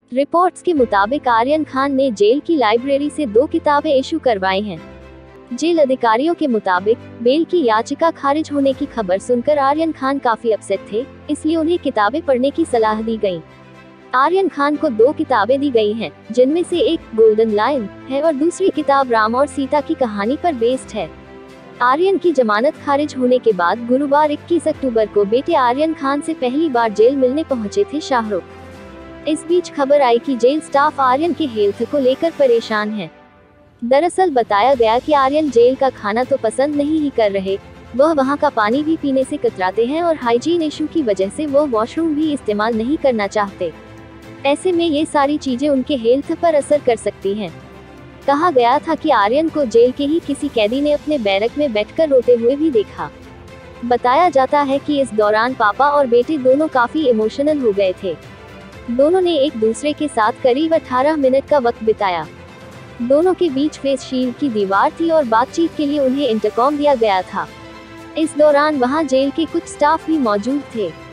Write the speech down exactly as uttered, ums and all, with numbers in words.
Reports के मुताबिक आर्यन खान ने जेल की लाइब्रेरी से दो किताबें इशू करवाई हैं। जेल अधिकारियों के मुताबिक बेल की याचिका खारिज होने की खबर सुनकर आर्यन खान काफी अपसेट थे, इसलिए उन्हें किताबें पढ़ने की सलाह दी गई। आर्यन खान को दो किताबें दी गई हैं, जिनमें से एक गोल्डन लाइन है और दूसरी किताब राम और सीता की कहानी पर बेस्ड है। आर्यन की जमानत खारिज होने के बाद गुरुवार इक्कीस अक्टूबर को बेटे आर्यन खान से पहली बार जेल मिलने पहुंचे थे शाहरुख। इस बीच खबर आई कि जेल स्टाफ आर्यन के हेल्थ को लेकर परेशान है। दरअसल बताया गया कि आर्यन जेल का खाना तो पसंद नहीं ही कर रहे, वह वहां का पानी भी पीने से कतराते हैं और हाइजीन इशू की वजह से वो वॉशरूम भी इस्तेमाल नहीं करना चाहते। ऐसे में ये सारी चीजें उनके हेल्थ पर असर कर सकती हैं। कहा गया था कि आर्यन को जेल के ही किसी कैदी ने अपने बैरक में बैठकर रोते हुए भी देखा। बताया जाता है कि इस दौरान पापा और बेटे दोनों काफी इमोशनल हो गए थे। दोनों ने एक दूसरे के साथ करीब अठारह मिनट का वक्त बिताया। दोनों के बीच फेस शील्ड की दीवार थी और बातचीत के लिए उन्हें इंटरकॉम दिया गया था। इस दौरान वहां जेल के कुछ स्टाफ भी मौजूद थे।